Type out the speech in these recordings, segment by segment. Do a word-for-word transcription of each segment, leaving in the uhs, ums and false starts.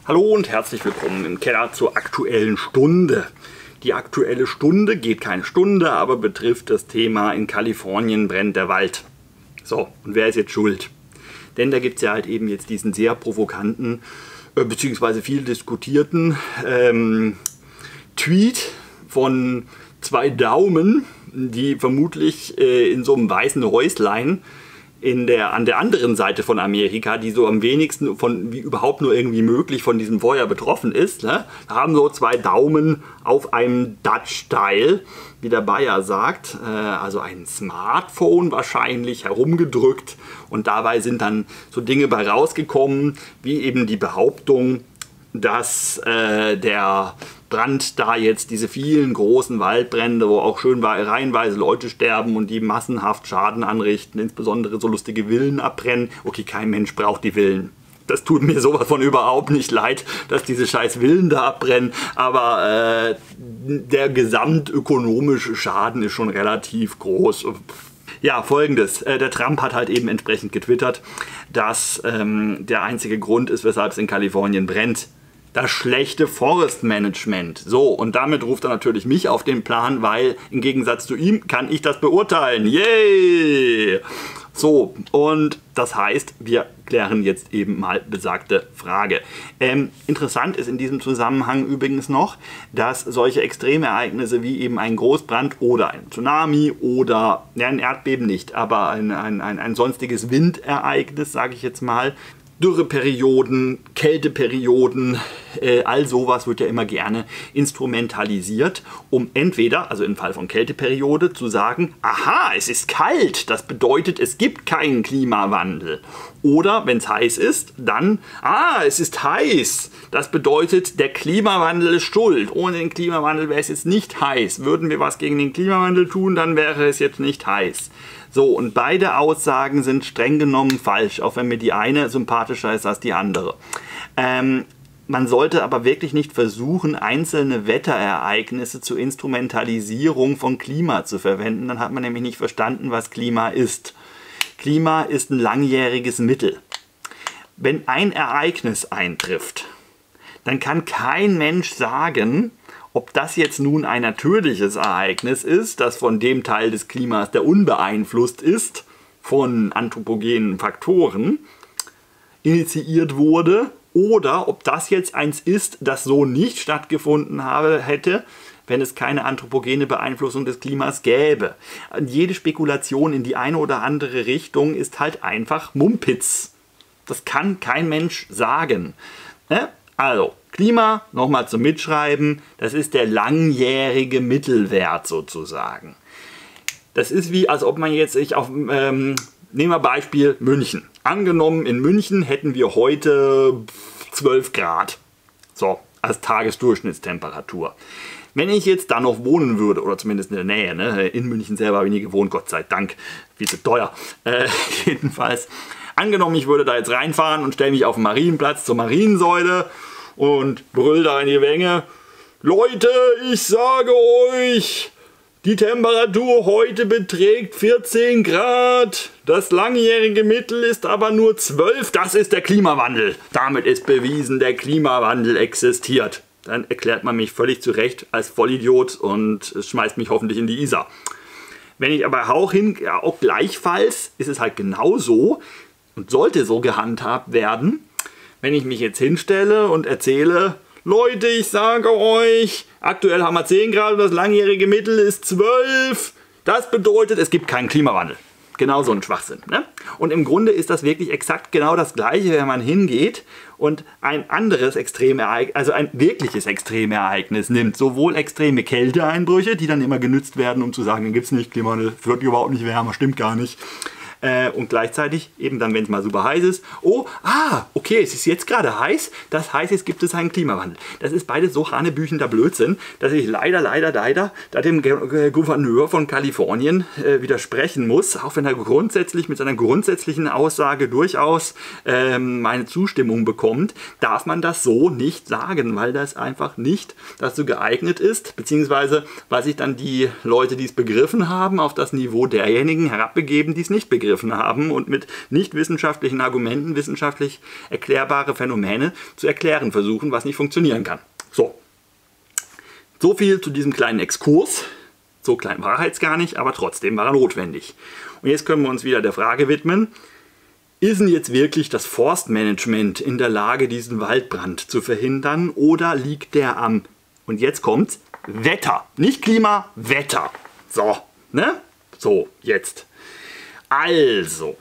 Hallo und herzlich willkommen im Keller zur Aktuellen Stunde. Die Aktuelle Stunde geht keine Stunde, aber betrifft das Thema: in Kalifornien brennt der Wald. So, und wer ist jetzt schuld? Denn da gibt es ja halt eben jetzt diesen sehr provokanten, äh, beziehungsweise viel diskutierten ähm, Tweet von zwei Daumen, die vermutlich äh, in so einem weißen Häuslein in der, an der anderen Seite von Amerika, die so am wenigsten von wie überhaupt nur irgendwie möglich von diesem Feuer betroffen ist, ne, haben so zwei Daumen auf einem Dutch-Style, wie der Bayer sagt, äh, also ein Smartphone wahrscheinlich, herumgedrückt, und dabei sind dann so Dinge bei rausgekommen, wie eben die Behauptung, dass äh, der Brand da jetzt, diese vielen großen Waldbrände, wo auch schön reihenweise Leute sterben und die massenhaft Schaden anrichten, insbesondere so lustige Villen abbrennen. Okay, kein Mensch braucht die Villen. Das tut mir sowas von überhaupt nicht leid, dass diese scheiß Villen da abbrennen, aber äh, der gesamtökonomische Schaden ist schon relativ groß. Ja, folgendes. Der Trump hat halt eben entsprechend getwittert, dass ähm, der einzige Grund ist, weshalb es in Kalifornien brennt: das schlechte Forestmanagement. So, und damit ruft er natürlich mich auf den Plan, weil im Gegensatz zu ihm kann ich das beurteilen. Yay! So, und das heißt, wir klären jetzt eben mal besagte Frage. Ähm, interessant ist in diesem Zusammenhang übrigens noch, dass solche Extremereignisse wie eben ein Großbrand oder ein Tsunami oder, ja, ein Erdbeben nicht, aber ein, ein, ein, ein sonstiges Windereignis, sage ich jetzt mal, Dürreperioden, Kälteperioden, äh, all sowas wird ja immer gerne instrumentalisiert, um entweder, also im Fall von Kälteperiode, zu sagen: Aha, es ist kalt, das bedeutet, es gibt keinen Klimawandel. Oder, wenn es heiß ist, dann: Ah, es ist heiß, das bedeutet, der Klimawandel ist schuld. Ohne den Klimawandel wäre es jetzt nicht heiß. Würden wir was gegen den Klimawandel tun, dann wäre es jetzt nicht heiß. So, und beide Aussagen sind streng genommen falsch, auch wenn mir die eine sympathischer ist als die andere. Ähm, man sollte aber wirklich nicht versuchen, einzelne Wetterereignisse zur Instrumentalisierung von Klima zu verwenden. Dann hat man nämlich nicht verstanden, was Klima ist. Klima ist ein langjähriges Mittel. Wenn ein Ereignis eintrifft, dann kann kein Mensch sagen, ob das jetzt nun ein natürliches Ereignis ist, das von dem Teil des Klimas, der unbeeinflusst ist von anthropogenen Faktoren, initiiert wurde, oder ob das jetzt eins ist, das so nicht stattgefunden habe, hätte, wenn es keine anthropogene Beeinflussung des Klimas gäbe. Jede Spekulation in die eine oder andere Richtung ist halt einfach Mumpitz. Das kann kein Mensch sagen. Also, Klima, nochmal zum Mitschreiben, das ist der langjährige Mittelwert sozusagen. Das ist wie, als ob man jetzt sich auf, ähm, nehmen wir Beispiel München. Angenommen, in München hätten wir heute zwölf Grad, so, als Tagesdurchschnittstemperatur. Wenn ich jetzt da noch wohnen würde, oder zumindest in der Nähe, ne, in München selber habe ich nie gewohnt, Gott sei Dank, viel zu teuer, äh, jedenfalls. Angenommen, ich würde da jetzt reinfahren und stelle mich auf den Marienplatz zur Mariensäule und brüll da in die Menge: Leute, ich sage euch, die Temperatur heute beträgt vierzehn Grad, das langjährige Mittel ist aber nur zwölf, das ist der Klimawandel. Damit ist bewiesen, der Klimawandel existiert. Dann erklärt man mich völlig zu Recht als Vollidiot und es schmeißt mich hoffentlich in die Isar. Wenn ich aber auch hin, ja, auch gleichfalls ist es halt genauso und sollte so gehandhabt werden, wenn ich mich jetzt hinstelle und erzähle: Leute, ich sage euch, aktuell haben wir zehn Grad und das langjährige Mittel ist zwölf. Das bedeutet, es gibt keinen Klimawandel. Genau so ein Schwachsinn. Ne? Und im Grunde ist das wirklich exakt genau das Gleiche, wenn man hingeht und ein anderes Extremereignis, also ein wirkliches Extremereignis nimmt. Sowohl extreme Kälteeinbrüche, die dann immer genützt werden, um zu sagen, dann gibt es nicht Klimawandel, es wird überhaupt nicht wärmer, stimmt gar nicht. Äh, und gleichzeitig, eben dann, wenn es mal super heiß ist: Oh, ah, okay, es ist jetzt gerade heiß, das heißt, jetzt gibt es einen Klimawandel. Das ist beides so hanebüchender Blödsinn, dass ich leider, leider, leider da dem G Gouverneur von Kalifornien äh, widersprechen muss, auch wenn er grundsätzlich mit seiner grundsätzlichen Aussage durchaus ähm, meine Zustimmung bekommt, darf man das so nicht sagen, weil das einfach nicht dazu geeignet ist, beziehungsweise weil sich dann die Leute, die es begriffen haben, auf das Niveau derjenigen herabbegeben, die es nicht begriffen begriffen haben und mit nicht wissenschaftlichen Argumenten wissenschaftlich erklärbare Phänomene zu erklären versuchen, was nicht funktionieren kann. So, so viel zu diesem kleinen Exkurs. So klein war er jetzt gar nicht, aber trotzdem war er notwendig. Und jetzt können wir uns wieder der Frage widmen, ist denn jetzt wirklich das Forstmanagement in der Lage, diesen Waldbrand zu verhindern, oder liegt der am, und jetzt kommt's, Wetter. Nicht Klima, Wetter. So, ne? So, jetzt. Also,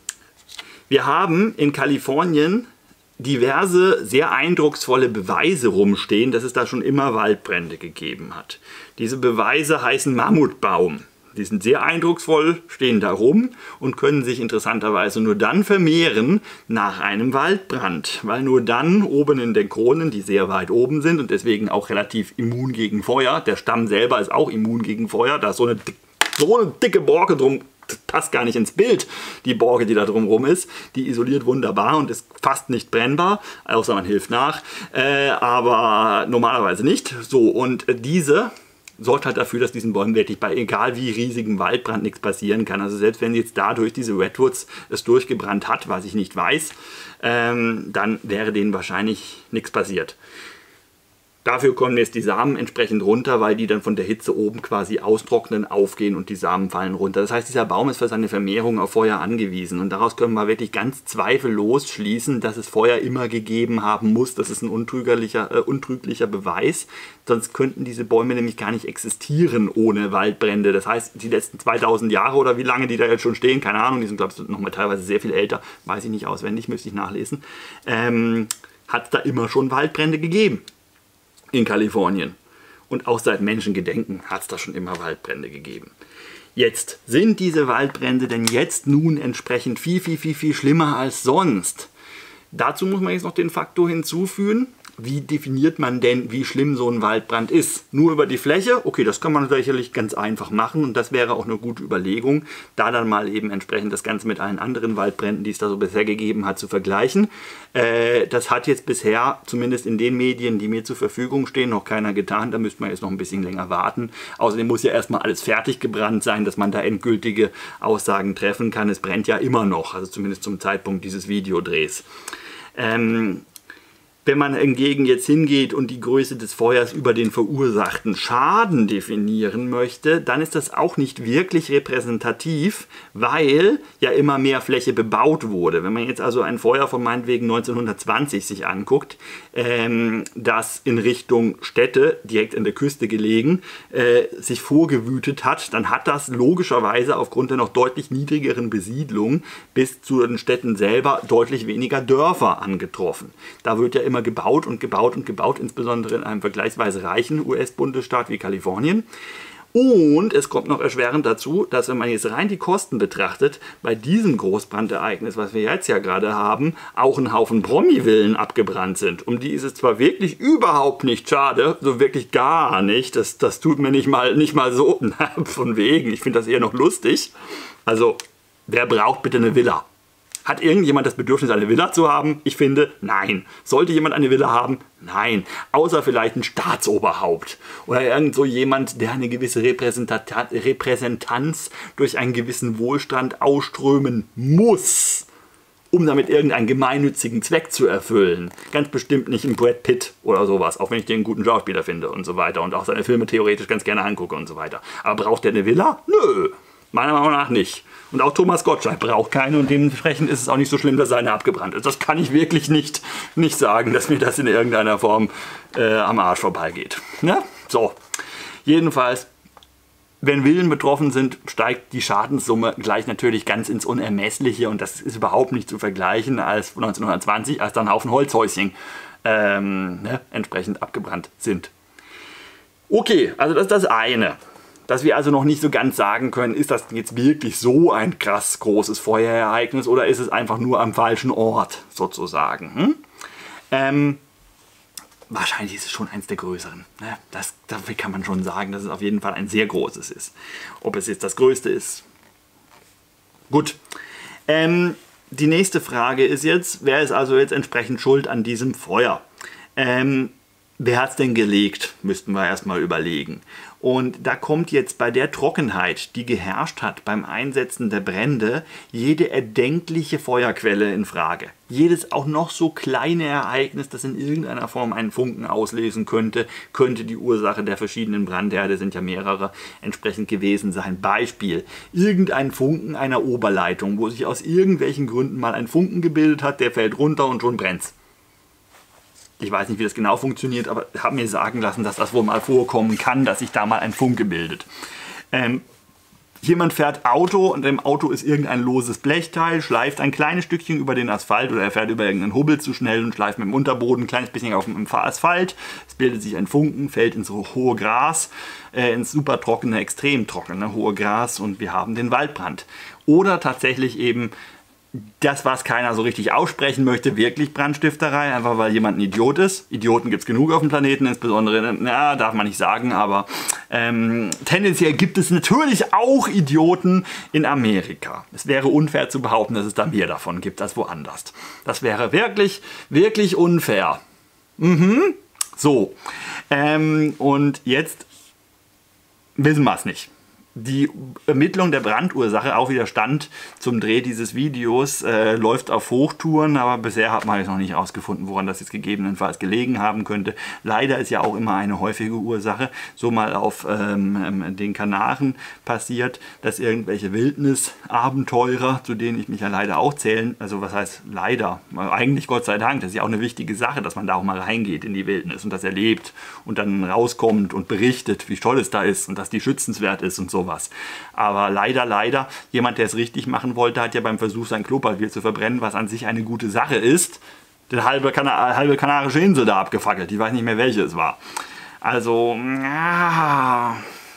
wir haben in Kalifornien diverse, sehr eindrucksvolle Beweise rumstehen, dass es da schon immer Waldbrände gegeben hat. Diese Beweise heißen Mammutbaum. Die sind sehr eindrucksvoll, stehen da rum und können sich interessanterweise nur dann vermehren nach einem Waldbrand. Weil nur dann oben in den Kronen, die sehr weit oben sind und deswegen auch relativ immun gegen Feuer, der Stamm selber ist auch immun gegen Feuer, da ist so eine, so eine dicke Borke drum, das passt gar nicht ins Bild, die Borke, die da drumherum ist. Die isoliert wunderbar und ist fast nicht brennbar, außer man hilft nach, äh, aber normalerweise nicht. So, und diese sorgt halt dafür, dass diesen Bäumen wirklich bei egal wie riesigem Waldbrand nichts passieren kann. Also selbst wenn jetzt dadurch diese Redwoods es durchgebrannt hat, was ich nicht weiß, ähm, dann wäre denen wahrscheinlich nichts passiert. Dafür kommen jetzt die Samen entsprechend runter, weil die dann von der Hitze oben quasi austrocknen, aufgehen und die Samen fallen runter. Das heißt, dieser Baum ist für seine Vermehrung auf Feuer angewiesen. Und daraus können wir wirklich ganz zweifellos schließen, dass es Feuer immer gegeben haben muss. Das ist ein untrüglicher, äh, untrüglicher Beweis. Sonst könnten diese Bäume nämlich gar nicht existieren ohne Waldbrände. Das heißt, die letzten zweitausend Jahre oder wie lange die da jetzt schon stehen, keine Ahnung, die sind, glaube ich, noch mal teilweise sehr viel älter, weiß ich nicht auswendig, müsste ich nachlesen, ähm, hat es da immer schon Waldbrände gegeben. In Kalifornien. Und auch seit Menschengedenken hat es da schon immer Waldbrände gegeben. Jetzt, sind diese Waldbrände denn jetzt nun entsprechend viel, viel, viel, viel schlimmer als sonst? Dazu muss man jetzt noch den Faktor hinzufügen, wie definiert man denn, wie schlimm so ein Waldbrand ist? Nur über die Fläche? Okay, das kann man sicherlich ganz einfach machen und das wäre auch eine gute Überlegung, da dann mal eben entsprechend das Ganze mit allen anderen Waldbränden, die es da so bisher gegeben hat, zu vergleichen. Äh, das hat jetzt bisher, zumindest in den Medien, die mir zur Verfügung stehen, noch keiner getan. Da müsste man jetzt noch ein bisschen länger warten. Außerdem muss ja erstmal alles fertig gebrannt sein, dass man da endgültige Aussagen treffen kann. Es brennt ja immer noch, also zumindest zum Zeitpunkt dieses Videodrehs. Ähm, Wenn man hingegen jetzt hingeht und die Größe des Feuers über den verursachten Schaden definieren möchte, dann ist das auch nicht wirklich repräsentativ, weil ja immer mehr Fläche bebaut wurde. Wenn man jetzt also ein Feuer von meinetwegen neunzehnhundertzwanzig sich anguckt, ähm, das in Richtung Städte, direkt an der Küste gelegen, äh, sich vorgewütet hat, dann hat das logischerweise aufgrund der noch deutlich niedrigeren Besiedlung bis zu den Städten selber deutlich weniger Dörfer angetroffen. Da wird ja immer gebaut und gebaut und gebaut, insbesondere in einem vergleichsweise reichen U S-Bundesstaat wie Kalifornien. Und es kommt noch erschwerend dazu, dass wenn man jetzt rein die Kosten betrachtet, bei diesem Großbrandereignis, was wir jetzt ja gerade haben, auch ein Haufen Promi-Villen abgebrannt sind. Um die ist es zwar wirklich überhaupt nicht schade, so wirklich gar nicht, das, das tut mir nicht mal, nicht mal so, von wegen, ich finde das eher noch lustig. Also, wer braucht bitte eine Villa? Hat irgendjemand das Bedürfnis, eine Villa zu haben? Ich finde, nein. Sollte jemand eine Villa haben? Nein. Außer vielleicht ein Staatsoberhaupt. Oder irgend so jemand, der eine gewisse Repräsentat- Repräsentanz durch einen gewissen Wohlstand ausströmen muss, um damit irgendeinen gemeinnützigen Zweck zu erfüllen. Ganz bestimmt nicht ein Brad Pitt oder sowas, auch wenn ich den einen guten Schauspieler finde und so weiter und auch seine Filme theoretisch ganz gerne angucke und so weiter. Aber braucht der eine Villa? Nö. Meiner Meinung nach nicht. Und auch Thomas Gottschalk braucht keine und dementsprechend ist es auch nicht so schlimm, dass seine abgebrannt ist. Das kann ich wirklich nicht, nicht sagen, dass mir das in irgendeiner Form äh, am Arsch vorbeigeht. Ne? So, jedenfalls, wenn Villen betroffen sind, steigt die Schadenssumme gleich natürlich ganz ins Unermessliche und das ist überhaupt nicht zu vergleichen als neunzehnhundertzwanzig, als dann ein Haufen Holzhäuschen ähm, ne, entsprechend abgebrannt sind. Okay, also das ist das eine. Dass wir also noch nicht so ganz sagen können, ist das jetzt wirklich so ein krass großes Feuerereignis oder ist es einfach nur am falschen Ort sozusagen. Hm? Ähm, wahrscheinlich ist es schon eins der größeren. Ne? Das, dafür kann man schon sagen, dass es auf jeden Fall ein sehr großes ist. Ob es jetzt das größte ist. Gut. Ähm, die nächste Frage ist jetzt, wer ist also jetzt entsprechend schuld an diesem Feuer? Ähm, wer hat es denn gelegt, müssten wir erstmal überlegen. Und da kommt jetzt bei der Trockenheit, die geherrscht hat beim Einsetzen der Brände, jede erdenkliche Feuerquelle in Frage. Jedes auch noch so kleine Ereignis, das in irgendeiner Form einen Funken auslösen könnte, könnte die Ursache der verschiedenen Brandherde, sind ja mehrere, entsprechend gewesen sein. Beispiel, irgendein Funken einer Oberleitung, wo sich aus irgendwelchen Gründen mal ein Funken gebildet hat, der fällt runter und schon brennt's. Ich weiß nicht, wie das genau funktioniert, aber ich habe mir sagen lassen, dass das wohl mal vorkommen kann, dass sich da mal ein Funke bildet. Ähm, jemand fährt Auto und im Auto ist irgendein loses Blechteil, schleift ein kleines Stückchen über den Asphalt oder er fährt über irgendeinen Hubbel zu schnell und schleift mit dem Unterboden ein kleines bisschen auf dem Asphalt. Es bildet sich ein Funken, fällt ins hohe Gras, äh, ins super trockene, extrem trockene hohe Gras und wir haben den Waldbrand. Oder tatsächlich eben das, was keiner so richtig aussprechen möchte, wirklich Brandstifterei, einfach weil jemand ein Idiot ist. Idioten gibt es genug auf dem Planeten, insbesondere, na, darf man nicht sagen, aber ähm, tendenziell gibt es natürlich auch Idioten in Amerika. Es wäre unfair zu behaupten, dass es da mehr davon gibt als woanders. Das wäre wirklich, wirklich unfair. Mhm. So, ähm, und jetzt wissen wir es nicht. Die Ermittlung der Brandursache, auch wieder Stand zum Dreh dieses Videos, äh, läuft auf Hochtouren, aber bisher hat man jetzt noch nicht herausgefunden, woran das jetzt gegebenenfalls gelegen haben könnte. Leider ist ja auch immer eine häufige Ursache, so mal auf ähm, den Kanaren passiert, dass irgendwelche Wildnisabenteurer, zu denen ich mich ja leider auch zählen, also was heißt leider, eigentlich Gott sei Dank, das ist ja auch eine wichtige Sache, dass man da auch mal reingeht in die Wildnis und das erlebt und dann rauskommt und berichtet, wie toll es da ist und dass die schützenswert ist und so. Was. Aber leider, leider, jemand, der es richtig machen wollte, hat ja beim Versuch, sein Klopapier zu verbrennen, was an sich eine gute Sache ist, die halbe, Kana halbe kanarische Insel da abgefackelt. Ich weiß nicht mehr, welche es war. Also, ja,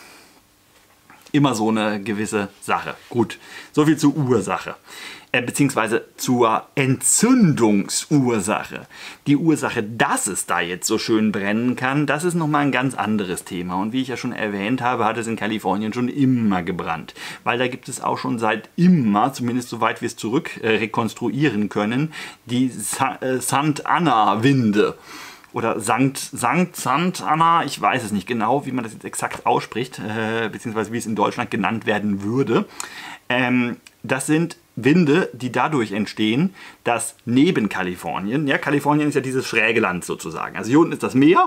immer so eine gewisse Sache. Gut, soviel zur Ursache. Äh, beziehungsweise zur Entzündungsursache. Die Ursache, dass es da jetzt so schön brennen kann, das ist nochmal ein ganz anderes Thema. Und wie ich ja schon erwähnt habe, hat es in Kalifornien schon immer gebrannt. Weil da gibt es auch schon seit immer, zumindest soweit wir es zurück äh, rekonstruieren können, die Sa äh, Santa Ana-Winde. Oder Sankt, Sankt, Santa Ana, ich weiß es nicht genau, wie man das jetzt exakt ausspricht, äh, beziehungsweise wie es in Deutschland genannt werden würde. Ähm, das sind Winde, die dadurch entstehen, dass neben Kalifornien, ja, Kalifornien ist ja dieses schräge Land sozusagen, also hier unten ist das Meer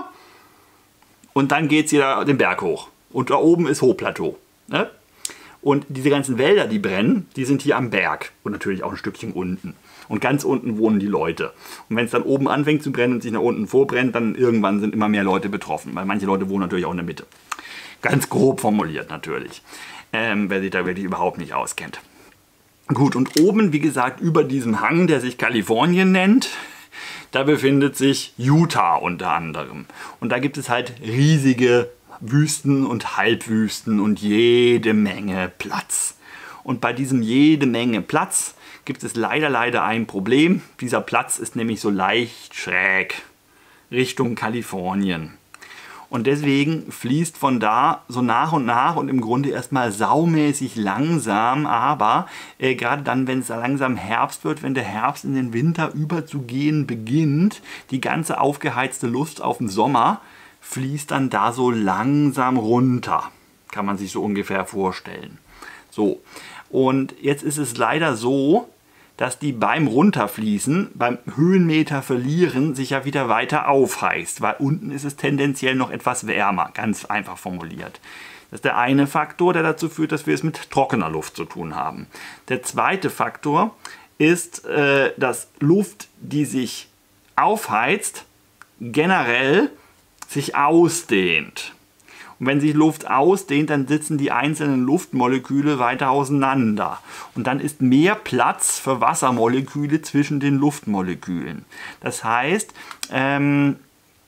und dann geht es hier den Berg hoch und da oben ist Hochplateau. Ne? Und diese ganzen Wälder, die brennen, die sind hier am Berg und natürlich auch ein Stückchen unten. Und ganz unten wohnen die Leute. Und wenn es dann oben anfängt zu brennen und sich nach unten vorbrennt, dann irgendwann sind immer mehr Leute betroffen, weil manche Leute wohnen natürlich auch in der Mitte. Ganz grob formuliert natürlich, ähm, wer sich da wirklich überhaupt nicht auskennt. Gut, und oben, wie gesagt, über diesem Hang, der sich Kalifornien nennt, da befindet sich Utah unter anderem. Und da gibt es halt riesige Wüsten und Halbwüsten und jede Menge Platz. Und bei diesem jede Menge Platz gibt es leider, leider ein Problem. Dieser Platz ist nämlich so leicht schräg Richtung Kalifornien. Und deswegen fließt von da so nach und nach und im Grunde erstmal saumäßig langsam, aber äh, gerade dann, wenn es langsam Herbst wird, wenn der Herbst in den Winter überzugehen beginnt, die ganze aufgeheizte Luft auf den Sommer fließt dann da so langsam runter. Kann man sich so ungefähr vorstellen. So, und jetzt ist es leider so, dass die beim Runterfließen, beim Höhenmeter verlieren, sich ja wieder weiter aufheizt, weil unten ist es tendenziell noch etwas wärmer, ganz einfach formuliert. Das ist der eine Faktor, der dazu führt, dass wir es mit trockener Luft zu tun haben. Der zweite Faktor ist, äh, dass Luft, die sich aufheizt, generell sich ausdehnt. Und wenn sich Luft ausdehnt, dann sitzen die einzelnen Luftmoleküle weiter auseinander. Und dann ist mehr Platz für Wassermoleküle zwischen den Luftmolekülen. Das heißt, ähm,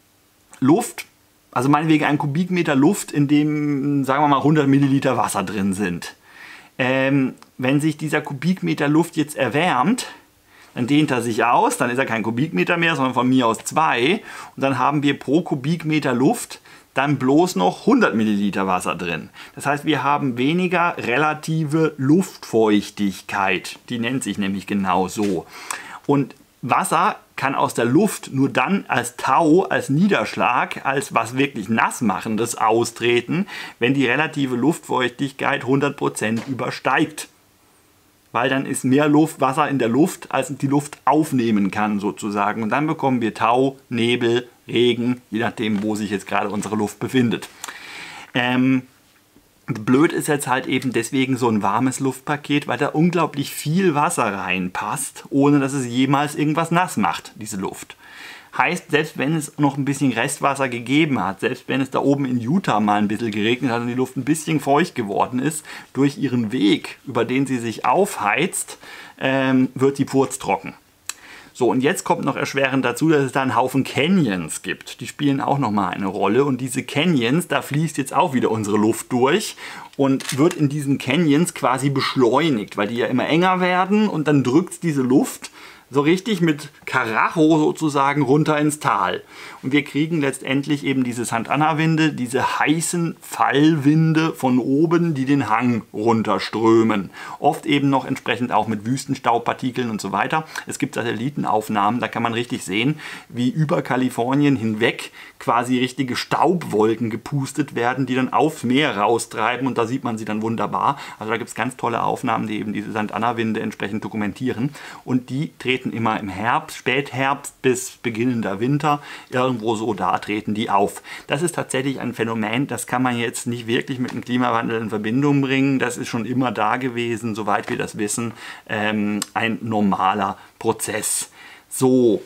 Luft, also meinetwegen ein Kubikmeter Luft, in dem, sagen wir mal, hundert Milliliter Wasser drin sind. Ähm, wenn sich dieser Kubikmeter Luft jetzt erwärmt, dann dehnt er sich aus, dann ist er kein Kubikmeter mehr, sondern von mir aus zwei. Und dann haben wir pro Kubikmeter Luft dann bloß noch hundert Milliliter Wasser drin. Das heißt, wir haben weniger relative Luftfeuchtigkeit. Die nennt sich nämlich genau so. Und Wasser kann aus der Luft nur dann als Tau, als Niederschlag, als was wirklich Nassmachendes austreten, wenn die relative Luftfeuchtigkeit hundert Prozent übersteigt. Weil dann ist mehr Luft, Wasser in der Luft, als die Luft aufnehmen kann sozusagen. Und dann bekommen wir Tau, Nebel, Regen, je nachdem, wo sich jetzt gerade unsere Luft befindet. Ähm, Blöd ist jetzt halt eben deswegen so ein warmes Luftpaket, weil da unglaublich viel Wasser reinpasst, ohne dass es jemals irgendwas nass macht, diese Luft. Heißt, selbst wenn es noch ein bisschen Restwasser gegeben hat, selbst wenn es da oben in Utah mal ein bisschen geregnet hat und die Luft ein bisschen feucht geworden ist, durch ihren Weg, über den sie sich aufheizt, ähm, wird die furztrocken. So, und jetzt kommt noch erschwerend dazu, dass es da einen Haufen Canyons gibt. Die spielen auch nochmal eine Rolle. Und diese Canyons, da fließt jetzt auch wieder unsere Luft durch und wird in diesen Canyons quasi beschleunigt, weil die ja immer enger werden und dann drückt diese Luft so richtig mit Karacho sozusagen runter ins Tal. Und wir kriegen letztendlich eben diese Santa Ana-Winde, diese heißen Fallwinde von oben, die den Hang runterströmen. Oft eben noch entsprechend auch mit Wüstenstaubpartikeln und so weiter. Es gibt Satellitenaufnahmen, da kann man richtig sehen, wie über Kalifornien hinweg quasi richtige Staubwolken gepustet werden, die dann aufs Meer raustreiben und da sieht man sie dann wunderbar. Also da gibt es ganz tolle Aufnahmen, die eben diese Santa Ana-Winde entsprechend dokumentieren. Und die treten immer im Herbst, Spätherbst bis beginnender Winter, irgendwo so da treten die auf. Das ist tatsächlich ein Phänomen, das kann man jetzt nicht wirklich mit dem Klimawandel in Verbindung bringen. Das ist schon immer da gewesen, soweit wir das wissen, ähm, ein normaler Prozess. So.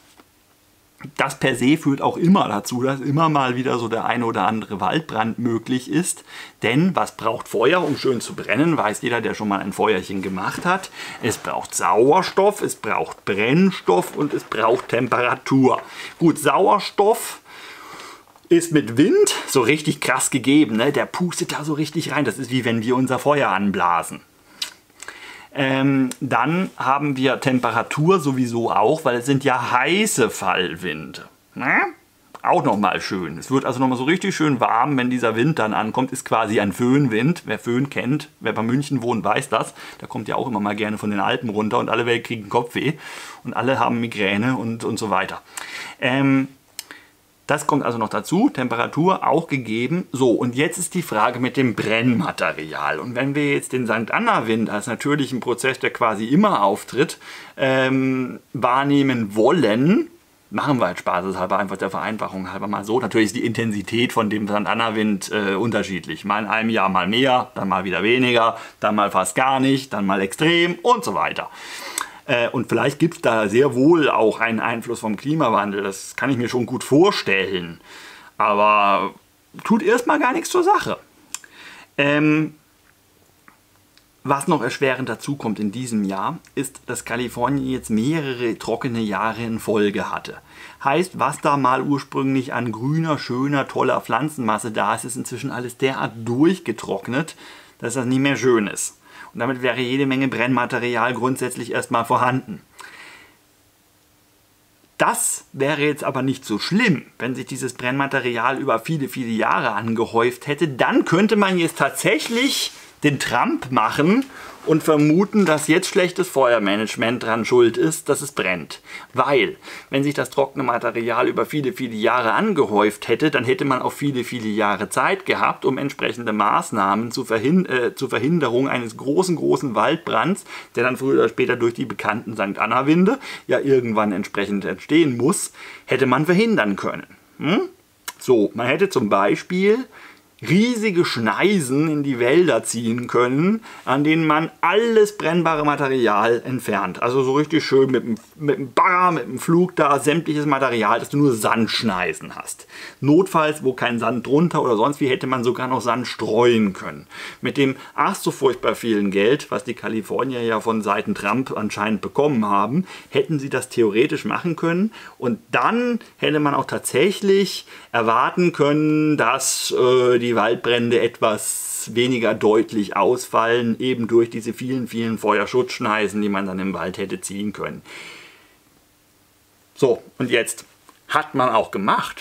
Das per se führt auch immer dazu, dass immer mal wieder so der eine oder andere Waldbrand möglich ist. Denn was braucht Feuer, um schön zu brennen? Weiß jeder, der schon mal ein Feuerchen gemacht hat. Es braucht Sauerstoff, es braucht Brennstoff und es braucht Temperatur. Gut, Sauerstoff ist mit Wind so richtig krass gegeben, ne? Der pustet da so richtig rein. Das ist wie wenn wir unser Feuer anblasen. Ähm, dann haben wir Temperatur sowieso auch, weil es sind ja heiße Fallwinde. Ne? Auch nochmal schön. Es wird also nochmal so richtig schön warm, wenn dieser Wind dann ankommt. Ist quasi ein Föhnwind. Wer Föhn kennt, wer bei München wohnt, weiß das. Da kommt ja auch immer mal gerne von den Alpen runter und alle Welt kriegen Kopfweh. Und alle haben Migräne und, und so weiter. Ähm, Das kommt also noch dazu, Temperatur auch gegeben. So, und jetzt ist die Frage mit dem Brennmaterial. Und wenn wir jetzt den Sankt Anna-Wind als natürlichen Prozess, der quasi immer auftritt, ähm, wahrnehmen wollen, machen wir halt spaßeshalber einfach der Vereinfachung halber mal so. Natürlich ist die Intensität von dem Sankt Anna-Wind äh, unterschiedlich. Mal in einem Jahr mal mehr, dann mal wieder weniger, dann mal fast gar nicht, dann mal extrem und so weiter. Und vielleicht gibt es da sehr wohl auch einen Einfluss vom Klimawandel. Das kann ich mir schon gut vorstellen. Aber tut erstmal gar nichts zur Sache. Ähm, was noch erschwerend dazu kommt in diesem Jahr, ist, dass Kalifornien jetzt mehrere trockene Jahre in Folge hatte. Heißt, was da mal ursprünglich an grüner, schöner, toller Pflanzenmasse da ist, ist inzwischen alles derart durchgetrocknet, dass das nicht mehr schön ist. Und damit wäre jede Menge Brennmaterial grundsätzlich erstmal vorhanden. Das wäre jetzt aber nicht so schlimm, wenn sich dieses Brennmaterial über viele, viele Jahre angehäuft hätte. Dann könnte man jetzt tatsächlich den Trump machen und vermuten, dass jetzt schlechtes Feuermanagement dran schuld ist, dass es brennt. Weil, wenn sich das trockene Material über viele, viele Jahre angehäuft hätte, dann hätte man auch viele, viele Jahre Zeit gehabt, um entsprechende Maßnahmen zur, Verhin äh, zur Verhinderung eines großen, großen Waldbrands, der dann früher oder später durch die bekannten Sankt Anna-Winde ja irgendwann entsprechend entstehen muss, hätte man verhindern können. Hm? So, man hätte zum Beispiel riesige Schneisen in die Wälder ziehen können, an denen man alles brennbare Material entfernt. Also so richtig schön mit dem, mit dem Bagger, mit dem Flug da, sämtliches Material, dass du nur Sandschneisen hast. Notfalls, wo kein Sand drunter oder sonst wie, hätte man sogar noch Sand streuen können. Mit dem ach so furchtbar vielen Geld, was die Kalifornier ja von Seiten Trump anscheinend bekommen haben, hätten sie das theoretisch machen können und dann hätte man auch tatsächlich erwarten können, dass äh, die Waldbrände etwas weniger deutlich ausfallen, eben durch diese vielen, vielen Feuerschutzschneisen, die man dann im Wald hätte ziehen können. So, und jetzt hat man auch gemacht.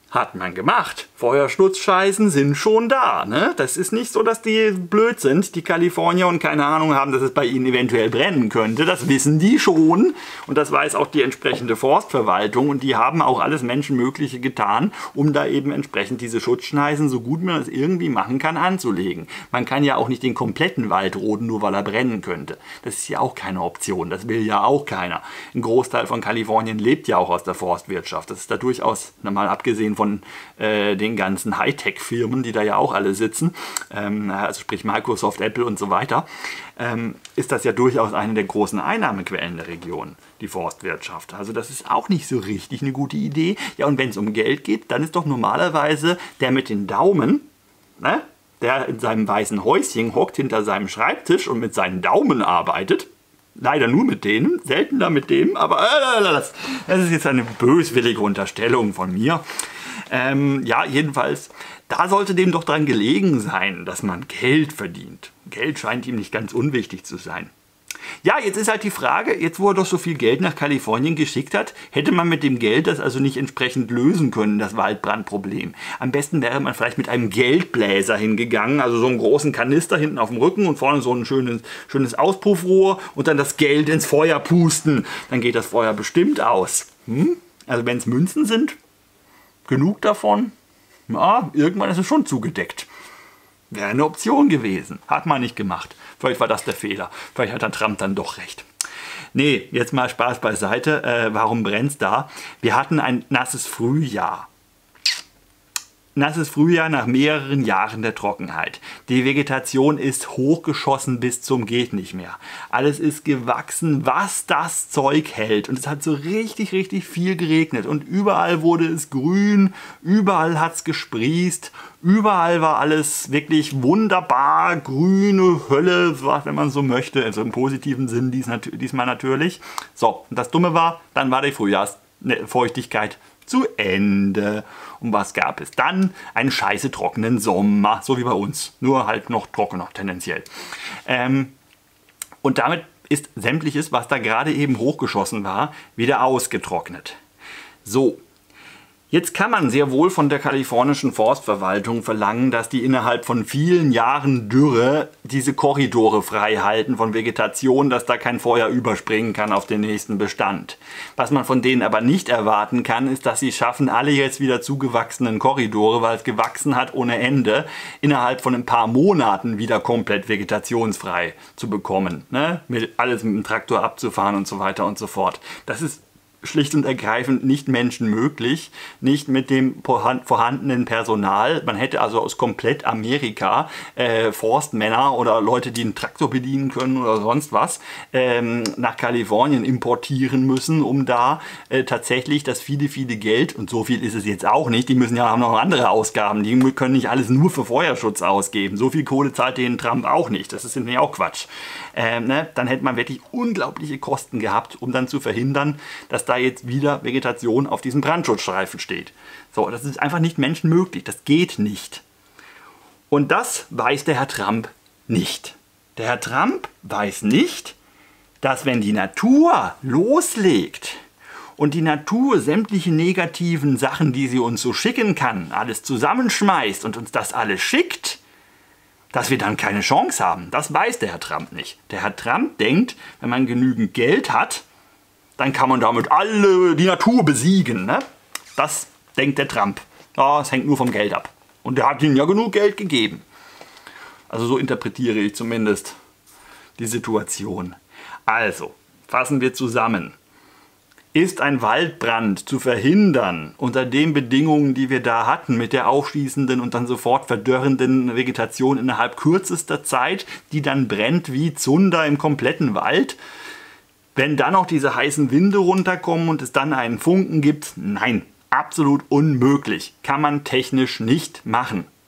Hat man gemacht. Feuerschutzscheißen sind schon da. Ne? Das ist nicht so, dass die blöd sind, die Kalifornier, und keine Ahnung haben, dass es bei ihnen eventuell brennen könnte. Das wissen die schon. Und das weiß auch die entsprechende Forstverwaltung. Und die haben auch alles Menschenmögliche getan, um da eben entsprechend diese Schutzschneisen, so gut man das irgendwie machen kann, anzulegen. Man kann ja auch nicht den kompletten Wald roden, nur weil er brennen könnte. Das ist ja auch keine Option. Das will ja auch keiner. Ein Großteil von Kalifornien lebt ja auch aus der Forstwirtschaft. Das ist da durchaus, mal abgesehen von äh, den ganzen Hightech-Firmen, die da ja auch alle sitzen, ähm, also sprich Microsoft, Apple und so weiter, ähm, ist das ja durchaus eine der großen Einnahmequellen der Region, die Forstwirtschaft. Also das ist auch nicht so richtig eine gute Idee. Ja, und wenn es um Geld geht, dann ist doch normalerweise der mit den Daumen, ne, der in seinem weißen Häuschen hockt hinter seinem Schreibtisch und mit seinen Daumen arbeitet. Leider nur mit denen, seltener mit dem, aber äh, das, das ist jetzt eine böswillige Unterstellung von mir. Ähm, ja, jedenfalls, da sollte dem doch dran gelegen sein, dass man Geld verdient. Geld scheint ihm nicht ganz unwichtig zu sein. Ja, jetzt ist halt die Frage, jetzt wo er doch so viel Geld nach Kalifornien geschickt hat, hätte man mit dem Geld das also nicht entsprechend lösen können, das Waldbrandproblem. Am besten wäre man vielleicht mit einem Geldbläser hingegangen, also so einen großen Kanister hinten auf dem Rücken und vorne so ein schönes, schönes Auspuffrohr und dann das Geld ins Feuer pusten. Dann geht das Feuer bestimmt aus. Hm? Also wenn es Münzen sind, genug davon, ja, irgendwann ist es schon zugedeckt. Wäre eine Option gewesen. Hat man nicht gemacht. Vielleicht war das der Fehler. Vielleicht hat der Trump dann doch recht. Nee, jetzt mal Spaß beiseite. Äh, warum brennt's da? Wir hatten ein nasses Frühjahr. Nasses Frühjahr nach mehreren Jahren der Trockenheit. Die Vegetation ist hochgeschossen bis zum geht nicht mehr. Alles ist gewachsen, was das Zeug hält. Und es hat so richtig, richtig viel geregnet. Und überall wurde es grün, überall hat es gesprießt, überall war alles wirklich wunderbar, grüne Hölle, wenn man so möchte. Also im positiven Sinn dies, diesmal natürlich. So, und das Dumme war, dann war die Frühjahrsfeuchtigkeit zu Ende. Und was gab es dann? Einen scheiße trockenen Sommer, so wie bei uns. Nur halt noch trockener, tendenziell. Ähm, und damit ist sämtliches, was da gerade eben hochgeschossen war, wieder ausgetrocknet. So. Jetzt kann man sehr wohl von der kalifornischen Forstverwaltung verlangen, dass die innerhalb von vielen Jahren Dürre diese Korridore frei halten von Vegetation, dass da kein Feuer überspringen kann auf den nächsten Bestand. Was man von denen aber nicht erwarten kann, ist, dass sie schaffen, alle jetzt wieder zugewachsenen Korridore, weil es gewachsen hat ohne Ende, innerhalb von ein paar Monaten wieder komplett vegetationsfrei zu bekommen. Ne? Mit alles mit dem Traktor abzufahren und so weiter und so fort. Das ist schlicht und ergreifend nicht menschenmöglich, nicht mit dem vorhandenen Personal. Man hätte also aus komplett Amerika äh, Forstmänner oder Leute, die einen Traktor bedienen können oder sonst was, ähm, nach Kalifornien importieren müssen, um da äh, tatsächlich das viele, viele Geld, und so viel ist es jetzt auch nicht, die müssen ja haben noch andere Ausgaben, die können nicht alles nur für Feuerschutz ausgeben. So viel Kohle zahlt denen Trump auch nicht, das ist nämlich auch Quatsch. Ähm, ne? Dann hätte man wirklich unglaubliche Kosten gehabt, um dann zu verhindern, dass da jetzt wieder Vegetation auf diesem Brandschutzstreifen steht. So, das ist einfach nicht menschenmöglich. Das geht nicht. Und das weiß der Herr Trump nicht. Der Herr Trump weiß nicht, dass wenn die Natur loslegt und die Natur sämtliche negativen Sachen, die sie uns so schicken kann, alles zusammenschmeißt und uns das alles schickt, dass wir dann keine Chance haben. Das weiß der Herr Trump nicht. Der Herr Trump denkt, wenn man genügend Geld hat, dann kann man damit alle die Natur besiegen. Ne? Das denkt der Trump. Ja, es hängt nur vom Geld ab. Und der hat ihnen ja genug Geld gegeben. Also so interpretiere ich zumindest die Situation. Also, fassen wir zusammen. Ist ein Waldbrand zu verhindern unter den Bedingungen, die wir da hatten, mit der aufschießenden und dann sofort verdörrenden Vegetation innerhalb kürzester Zeit, die dann brennt wie Zunder im kompletten Wald? Wenn dann noch diese heißen Winde runterkommen und es dann einen Funken gibt, nein, absolut unmöglich. Kann man technisch nicht machen. Da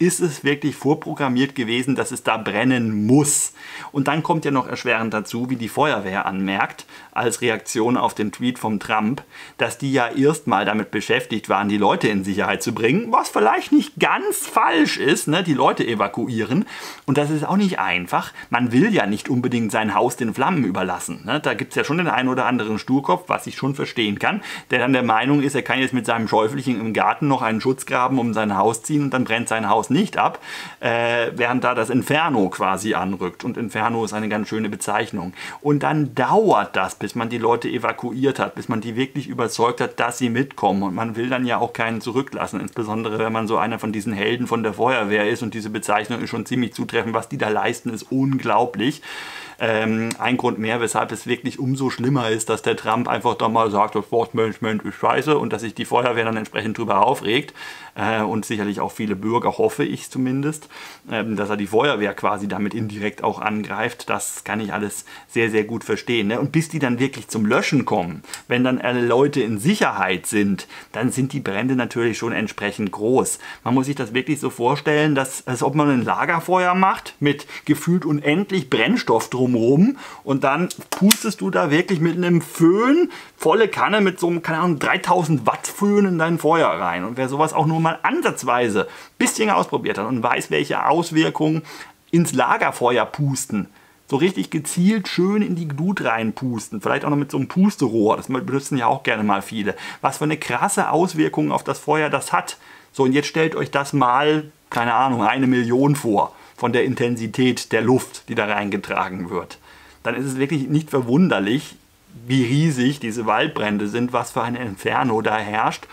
ist es wirklich vorprogrammiert gewesen, dass es da brennen muss. Und dann kommt ja noch erschwerend dazu, wie die Feuerwehr anmerkt, als Reaktion auf den Tweet vom Trump, dass die ja erstmal damit beschäftigt waren, die Leute in Sicherheit zu bringen, was vielleicht nicht ganz falsch ist, ne? Die Leute evakuieren. Und das ist auch nicht einfach. Man will ja nicht unbedingt sein Haus den Flammen überlassen. Ne? Da gibt es ja schon den einen oder anderen Sturkopf, was ich schon verstehen kann, der dann der Meinung ist, er kann jetzt mit seinem Schäufelchen im Garten noch einen Schutzgraben um sein Haus ziehen und dann brennt sein Haus nicht ab, äh, während da das Inferno quasi anrückt. Und Inferno ist eine ganz schöne Bezeichnung. Und dann dauert das, bis man die Leute evakuiert hat, bis man die wirklich überzeugt hat, dass sie mitkommen. Und man will dann ja auch keinen zurücklassen, insbesondere wenn man so einer von diesen Helden von der Feuerwehr ist. Und diese Bezeichnung ist schon ziemlich zutreffend. Was die da leisten, ist unglaublich. Ähm, ein Grund mehr, weshalb es wirklich umso schlimmer ist, dass der Trump einfach da mal sagt, das Forstmanagement ist scheiße und dass sich die Feuerwehr dann entsprechend drüber aufregt äh, und sicherlich auch viele Bürger, hoffe ich zumindest, ähm, dass er die Feuerwehr quasi damit indirekt auch angreift. Das kann ich alles sehr, sehr gut verstehen. Ne? Und bis die dann wirklich zum Löschen kommen, wenn dann alle Leute in Sicherheit sind, dann sind die Brände natürlich schon entsprechend groß. Man muss sich das wirklich so vorstellen, dass, als ob man ein Lagerfeuer macht mit gefühlt unendlich Brennstoff drumherum und dann pustest du da wirklich mit einem Föhn volle Kanne mit so einem, keine Ahnung, dreitausend Watt Föhn in dein Feuer rein. Und wer sowas auch nur mal ansatzweise ein bisschen ausprobiert hat und weiß, welche Auswirkungen ins Lagerfeuer pusten, so richtig gezielt schön in die Glut reinpusten, vielleicht auch noch mit so einem Pusterohr, das benutzen ja auch gerne mal viele, was für eine krasse Auswirkung auf das Feuer das hat. So, und jetzt stellt euch das mal, keine Ahnung, eine Million vor von der Intensität der Luft, die da reingetragen wird. Dann ist es wirklich nicht verwunderlich, wie riesig diese Waldbrände sind, was für ein Inferno da herrscht.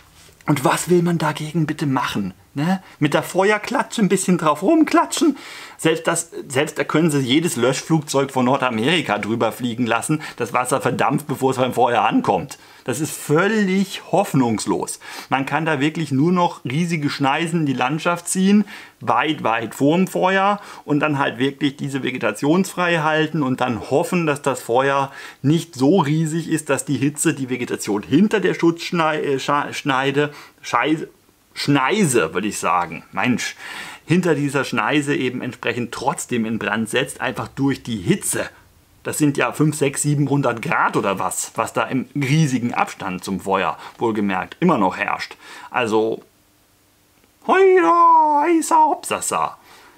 Und was will man dagegen bitte machen? Ne? Mit der Feuerklatsche ein bisschen drauf rumklatschen? Selbst, das, selbst da können sie jedes Löschflugzeug von Nordamerika drüber fliegen lassen. Das Wasser verdampft, bevor es beim Feuer ankommt. Das ist völlig hoffnungslos. Man kann da wirklich nur noch riesige Schneisen in die Landschaft ziehen, weit, weit vorm Feuer und dann halt wirklich diese vegetationsfrei halten und dann hoffen, dass das Feuer nicht so riesig ist, dass die Hitze die Vegetation hinter der Schutzschneide, Scheiße, Schneise, würde ich sagen, Mensch, hinter dieser Schneise eben entsprechend trotzdem in Brand setzt, einfach durch die Hitze. Das sind ja fünfhundert, sechshundert, siebenhundert Grad oder was, was da im riesigen Abstand zum Feuer, wohlgemerkt, immer noch herrscht. Also, heida, heisa, hopsasa.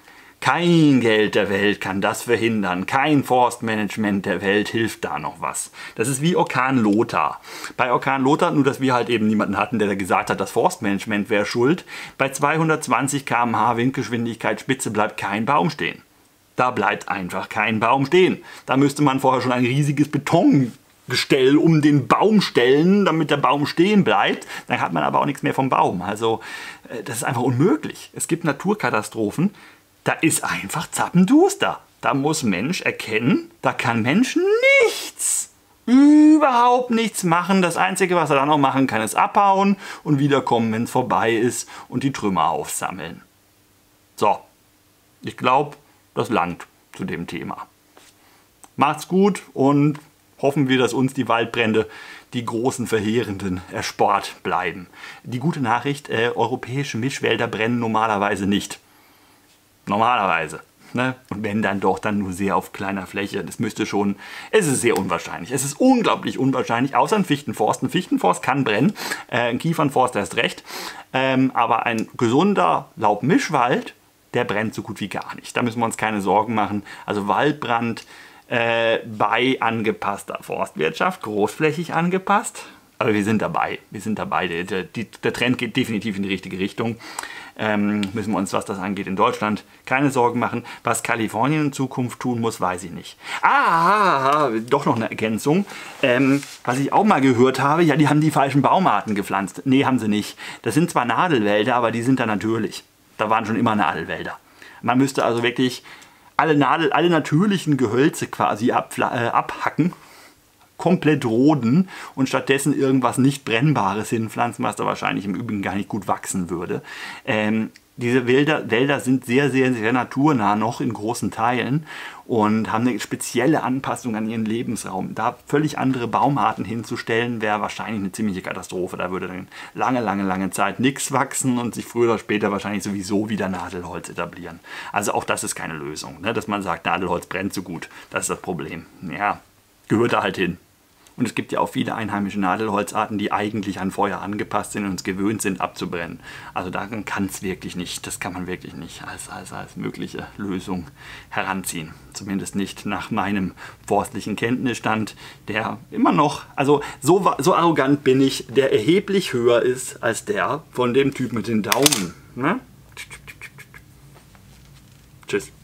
Kein Geld der Welt kann das verhindern. Kein Forstmanagement der Welt hilft da noch was. Das ist wie Orkan Lothar. Bei Orkan Lothar, nur dass wir halt eben niemanden hatten, der da gesagt hat, das Forstmanagement wäre schuld. Bei zweihundertzwanzig Kilometer pro Stunde Windgeschwindigkeit Spitze bleibt kein Baum stehen. Da bleibt einfach kein Baum stehen. Da müsste man vorher schon ein riesiges Betongestell um den Baum stellen, damit der Baum stehen bleibt. Dann hat man aber auch nichts mehr vom Baum. Also das ist einfach unmöglich. Es gibt Naturkatastrophen. Da ist einfach zappenduster. Da muss Mensch erkennen, da kann Mensch nichts, überhaupt nichts machen. Das Einzige, was er dann noch machen kann, ist abhauen und wiederkommen, wenn es vorbei ist und die Trümmer aufsammeln. So, ich glaube, das langt zu dem Thema. Macht's gut und hoffen wir, dass uns die Waldbrände, die großen verheerenden, erspart bleiben. Die gute Nachricht, äh, europäische Mischwälder brennen normalerweise nicht. Normalerweise. Ne? Und wenn dann doch, dann nur sehr auf kleiner Fläche. Das müsste schon, es ist sehr unwahrscheinlich. Es ist unglaublich unwahrscheinlich, außer ein Fichtenforst. Ein Fichtenforst kann brennen, äh, ein Kiefernforst erst recht. Ähm, aber ein gesunder Laubmischwald, der brennt so gut wie gar nicht. Da müssen wir uns keine Sorgen machen. Also Waldbrand äh, bei angepasster Forstwirtschaft, großflächig angepasst. Aber wir sind dabei. Wir sind dabei. Der, der, der Trend geht definitiv in die richtige Richtung. Ähm, müssen wir uns, was das angeht, in Deutschland keine Sorgen machen. Was Kalifornien in Zukunft tun muss, weiß ich nicht. Ah, doch noch eine Ergänzung. Ähm, was ich auch mal gehört habe, ja, die haben die falschen Baumarten gepflanzt. Nee, haben sie nicht. Das sind zwar Nadelwälder, aber die sind da natürlich. Da waren schon immer Nadelwälder. Man müsste also wirklich alle, Nadel, alle natürlichen Gehölze quasi ab, äh, abhacken, komplett roden und stattdessen irgendwas nicht Brennbares hinpflanzen, was da wahrscheinlich im Übrigen gar nicht gut wachsen würde. Ähm, diese Wälder, Wälder sind sehr, sehr, sehr naturnah noch in großen Teilen und haben eine spezielle Anpassung an ihren Lebensraum. Da völlig andere Baumarten hinzustellen, wäre wahrscheinlich eine ziemliche Katastrophe. Da würde dann lange, lange, lange Zeit nichts wachsen und sich früher oder später wahrscheinlich sowieso wieder Nadelholz etablieren. Also auch das ist keine Lösung, ne? Dass man sagt, Nadelholz brennt so gut. Das ist das Problem. Ja, gehört da halt hin. Und es gibt ja auch viele einheimische Nadelholzarten, die eigentlich an Feuer angepasst sind und uns gewöhnt sind abzubrennen. Also daran kann es wirklich nicht, das kann man wirklich nicht als, als, als mögliche Lösung heranziehen. Zumindest nicht nach meinem forstlichen Kenntnisstand, der immer noch, also so, so arrogant bin ich, der erheblich höher ist als der von dem Typ mit den Daumen. Ne? Tschüss.